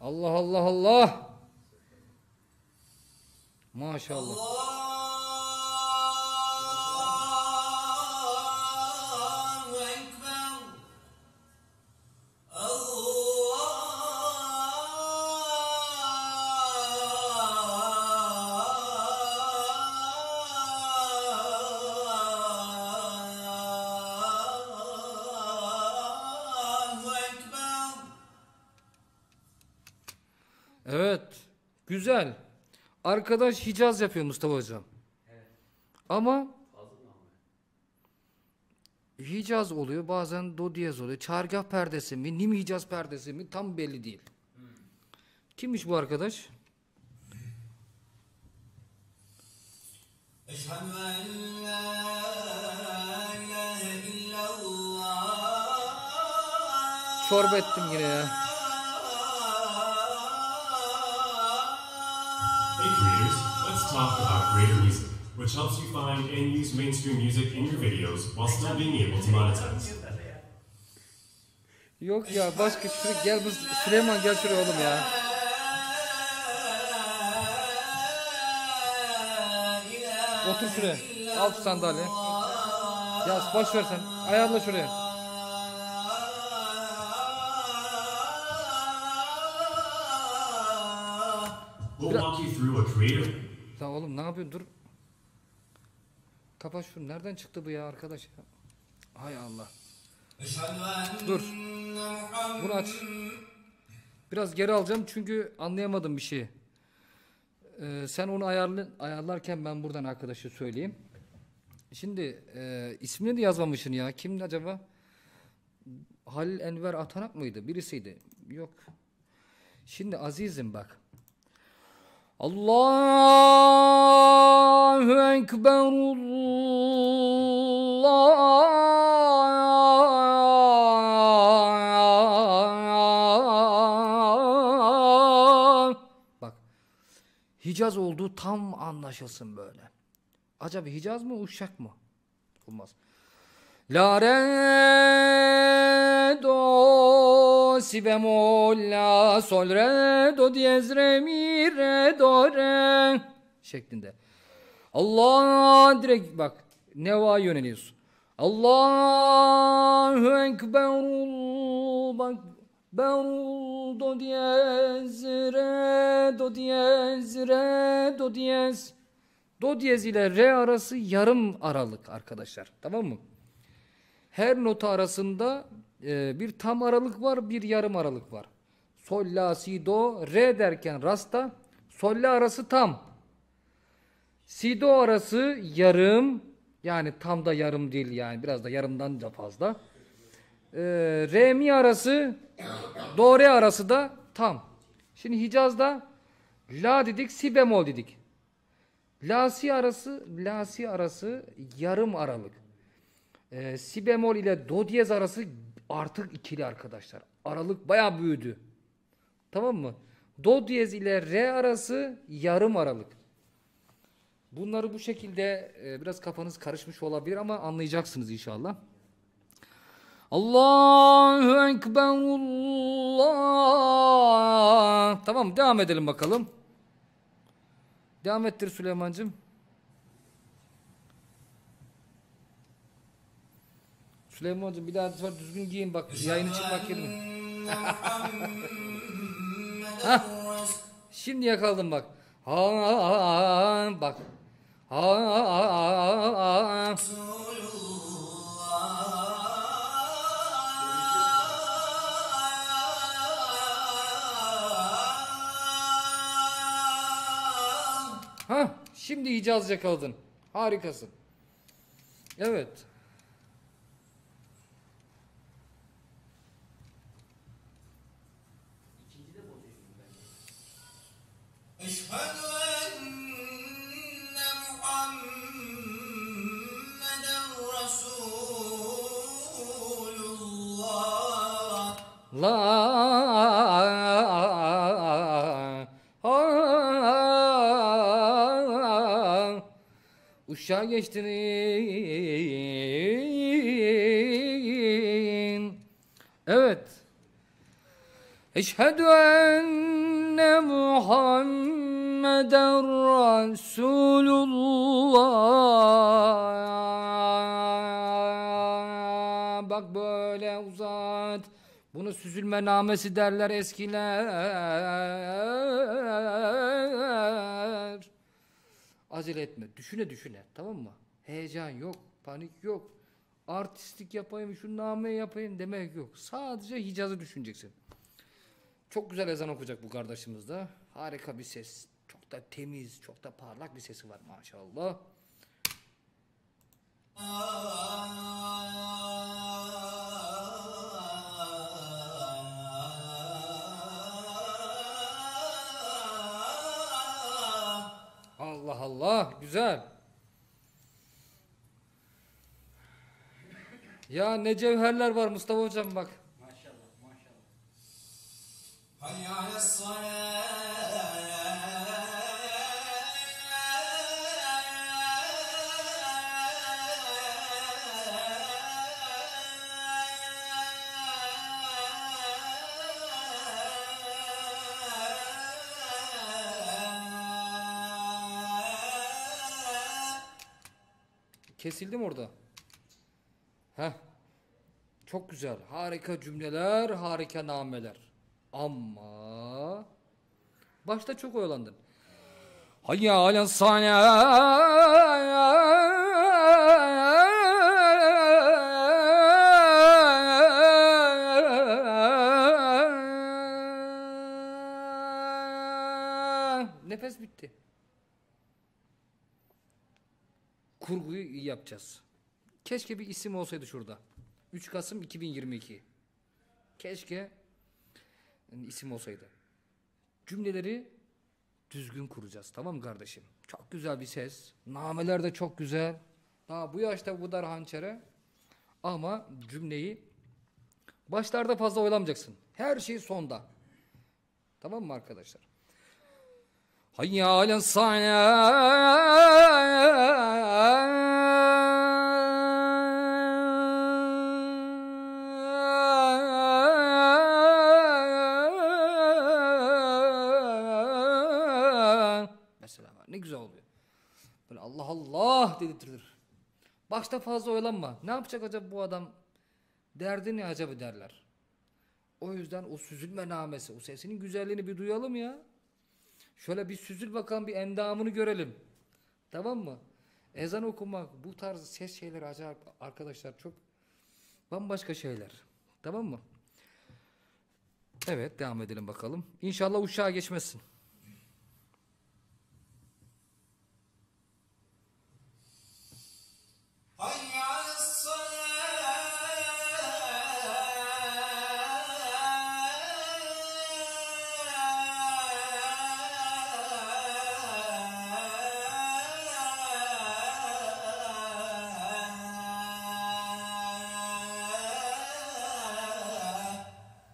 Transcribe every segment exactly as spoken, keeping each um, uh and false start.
Allah Allah Allah. Maşallah. Allahu Ekber. Allahu Ekber. Evet. Güzel. Arkadaş Hicaz yapıyor Mustafa Hocam. Evet. Ama Hicaz oluyor, bazen do diyez oluyor. Çargah perdesi mi, nim Hicaz perdesi mi tam belli değil. Hmm. Kimmiş bu arkadaş? Eşhedü en la ilahe illallah. Çorba ettim yine ya. Hey creators, let's talk about Creator Music, which helps you find and use mainstream music in your videos while still being able to monetize. Yok ya, başka şuraya gel, bu Süleyman gel şuraya oğlum ya. Otur şuraya. Al şu sandalye. Ya boş ver sen. Ayarla şuraya. We'll walk you through a creator. Ya oğlum ne yapıyorsun? Dur. Kapat şunu. Nereden çıktı bu ya arkadaş ya? Hay Allah. Dur. Bunu aç. Biraz geri alacağım çünkü anlayamadım bir şeyi. Ee, sen onu ayarlı, ayarlarken ben buradan arkadaşa söyleyeyim. Şimdi e, ismini de yazmamışsın ya. Kimdi acaba? Halil Enver Atanak mıydı? Birisiydi. Yok. Şimdi azizim bak. Allahu Ekber, Allah. Bak. Hicaz olduğu tam anlaşılsın böyle. Acaba Hicaz mı, Uşak mı? Olmaz. La re do si bemol la sol re do diyez re mi re do re şeklinde. Allah direkt bak neva yöneliyorsun. Allahu Ekber, bak berul do diyez re do diyez re do diyez. Do diyez ile re arası yarım aralık arkadaşlar. Tamam mı? Her nota arasında e, bir tam aralık var, bir yarım aralık var. Sol, la, si, do, re derken rasta, sol, la arası tam. Si, do arası yarım, yani tam da yarım değil yani biraz da yarımdan da fazla. E, re, mi arası, do, re arası da tam. Şimdi Hicaz'da la dedik, si bemol dedik. La, si arası, la, si arası yarım aralık. Ee, si bemol ile do diyez arası artık ikili arkadaşlar. Aralık bayağı büyüdü. Tamam mı? Do diyez ile re arası yarım aralık. Bunları bu şekilde e, biraz kafanız karışmış olabilir ama anlayacaksınız inşallah. Allahu Ekber, Allah. Tamam, devam edelim bakalım. Devam ettir Süleyman'cığım. Süleyman'cığım bir daha düzgün giyin bak, yayını çıkmak yerine. Şimdi yakaladım bak. Ha, ha, ha, bak. Ha, ha, ha, ha. Ha, şimdi Hicaz yakaladın. Harikasın. Evet. Eşhedü enne Muhammeden Resulullah. La Uşağa geçtin. Evet. Eşhedü enne Muhammeden Resulullah. Bak böyle uzat. Bunu süzülme namesi derler eskiler. Acele etme. Düşüne düşüne. Tamam mı? Heyecan yok. Panik yok. Artistlik yapayım, şu nameyi yapayım demek yok. Sadece Hicaz'ı düşüneceksin. Çok güzel ezan okuyacak bu kardeşimiz de. Harika bir ses. Çok da temiz, çok da parlak bir sesi var maşallah. Allah Allah, güzel. Ya ne cevherler var Mustafa hocam bak. Maşallah maşallah. حي على الصلاة Kesildim orada. Heh. Çok güzel. Harika cümleler, harika nameler. Ama başta çok oyalandın. Hayya alen nefes bitti. Kurguyu iyi yapacağız. Keşke bir isim olsaydı şurada. üç Kasım iki bin yirmi iki. Keşke yani isim olsaydı. Cümleleri düzgün kuracağız. Tamam mı kardeşim? Çok güzel bir ses. Nameler de çok güzel. Daha bu yaşta bu dar hançere. Ama cümleyi başlarda fazla oylamayacaksın. Her şey sonda. Tamam mı arkadaşlar? Hayya alen mesela ne güzel oluyor. Böyle Allah Allah dedirtir. Başta fazla oyalanma. Ne yapacak acaba bu adam? Derdi ne acaba derler. O yüzden o süzülme namesi, o sesinin güzelliğini bir duyalım ya. Şöyle bir süzül bakalım, bir endamını görelim. Tamam mı? Ezan okumak, bu tarz ses şeyleri acayip arkadaşlar, çok bambaşka şeyler. Tamam mı? Evet, devam edelim bakalım. İnşallah uşağa geçmezsin. حي على الصلاة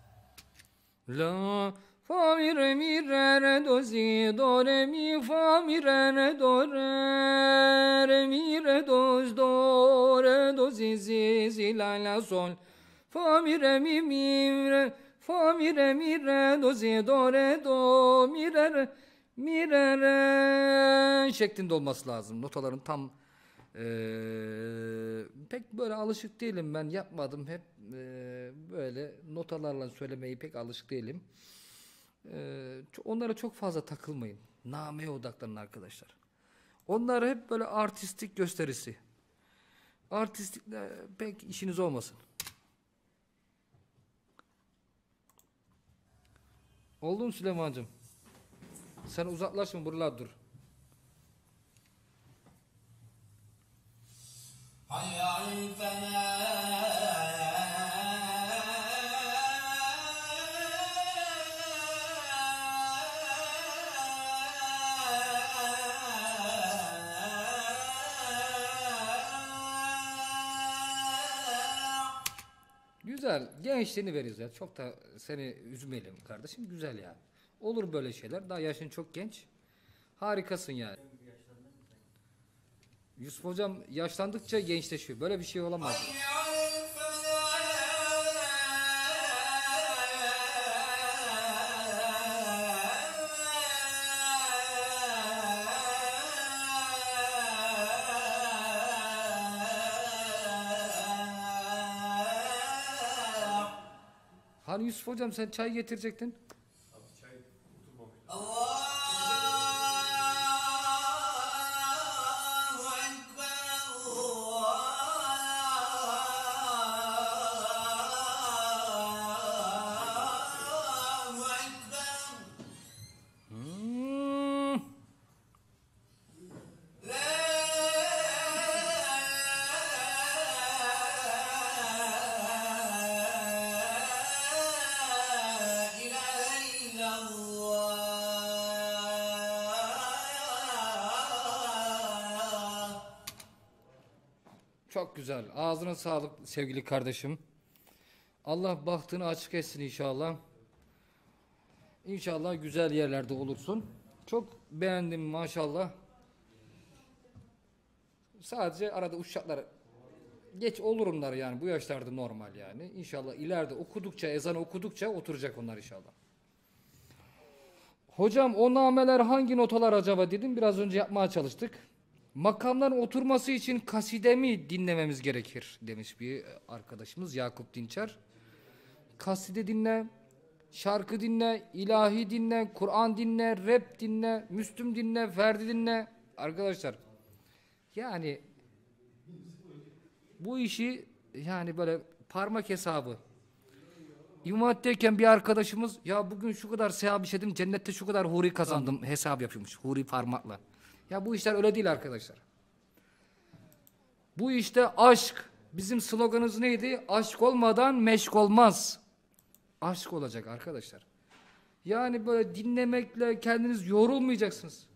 La fa mi re mi re re do si do re mi fa mi re re do re re mi re do s do re do si si si la la sol fa mi re mi mi re fa mi re mi re do si do re do mi re re mi re re şeklinde olması lazım. Notaların tam Ee, pek böyle alışık değilim, ben yapmadım hep e, böyle notalarla söylemeyi pek alışık değilim. Ee, onlara çok fazla takılmayın, nameye odaklanın arkadaşlar. Onlar hep böyle artistik gösterisi, artistikle pek işiniz olmasın. Oldu mu Süleyman'cığım? Sen uzaklaşma, buralar dur. حي على الفلاح Güzel. Gençliğini veririz ya. Çok da seni üzmeyelim kardeşim. Güzel yani. Olur böyle şeyler. Daha yaşın çok genç. Harikasın yani. Yusuf hocam yaşlandıkça gençleşiyor. Böyle bir şey olamaz. حي على الفلاح Hani Yusuf hocam sen çay getirecektin? Allahu Ekber, Allahu Ekber. Hmm. La ilahe illallah. Çok güzel. Ağzına sağlık sevgili kardeşim. Allah bahtını açık etsin inşallah. İnşallah güzel yerlerde olursun. Çok beğendim maşallah. Sadece arada uşaklar geç olur onlar yani bu yaşlarda normal yani. İnşallah ileride okudukça ezan okudukça oturacak onlar inşallah. Hocam o nameler hangi notalar acaba dedim biraz önce yapmaya çalıştık. Makamların oturması için kasidemi dinlememiz gerekir demiş bir arkadaşımız Yakup Dinçer. Kaside dinle, şarkı dinle, ilahi dinle, Kur'an dinle, rap dinle, Müslüm dinle, Ferdi dinle. Arkadaşlar yani bu işi yani böyle parmak hesabı. İmam Hatip'teyken bir arkadaşımız ya bugün şu kadar sevap işledim cennette şu kadar huri kazandım hesap yapıyormuş huri parmakla. Ya bu işler öyle değil arkadaşlar. Bu işte aşk. Bizim sloganımız neydi? Aşk olmadan meşk olmaz. Aşk olacak arkadaşlar. Yani böyle dinlemekle kendiniz yorulmayacaksınız.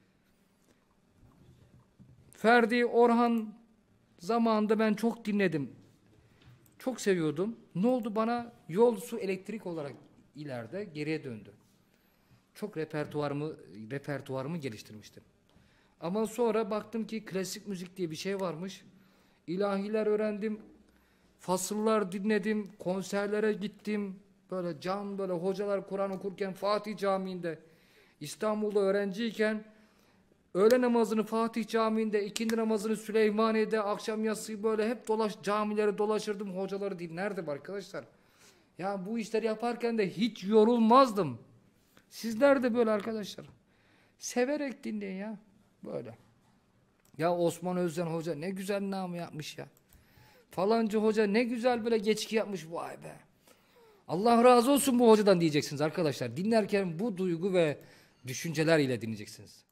Ferdi, Orhan zamanında ben çok dinledim. Çok seviyordum. Ne oldu bana? Yol, su, elektrik olarak ileride geriye döndü. Çok repertuarımı, repertuarımı geliştirmiştim. Ama sonra baktım ki klasik müzik diye bir şey varmış. İlahiler öğrendim. Fasıllar dinledim. Konserlere gittim. Böyle can böyle hocalar Kur'an okurken Fatih Camii'nde İstanbul'da öğrenciyken öğle namazını Fatih Camii'nde, ikindi namazını Süleymaniye'de, akşam yatsıyı böyle hep dolaş camileri dolaşırdım, hocaları dinlerdim arkadaşlar. Ya bu işleri yaparken de hiç yorulmazdım. Sizler de böyle arkadaşlar. Severek dinleyin ya. Böyle. Ya Osman Özden Hoca ne güzel namı yapmış ya. Falanca hoca ne güzel böyle geçki yapmış vay be. Allah razı olsun bu hocadan diyeceksiniz arkadaşlar. Dinlerken bu duygu ve düşünceler ile dinleyeceksiniz.